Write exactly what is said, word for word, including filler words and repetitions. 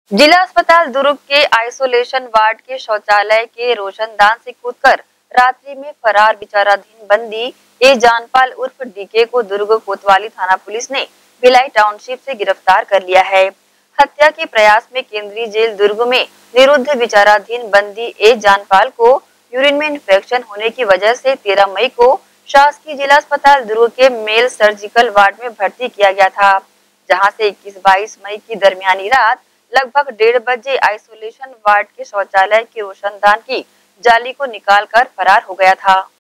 जिला अस्पताल दुर्ग के आइसोलेशन वार्ड के शौचालय के रोशनदान से कूदकर रात्रि में फरार विचाराधीन बंदी ए जानपाल उर्फ डीके को दुर्ग कोतवाली थाना पुलिस ने भिलाई टाउनशिप से गिरफ्तार कर लिया है। हत्या के प्रयास में केंद्रीय जेल दुर्ग में निरुद्ध विचाराधीन बंदी ए जानपाल को यूरिन में इन्फेक्शन होने की वजह से तेरह मई को शासकीय जिला अस्पताल दुर्ग के मेल सर्जिकल वार्ड में भर्ती किया गया था, जहां से इक्कीस बाईस मई की दरमियानी रात लगभग डेढ़ बजे आइसोलेशन वार्ड के शौचालय के रोशनदान की जाली को निकालकर फरार हो गया था।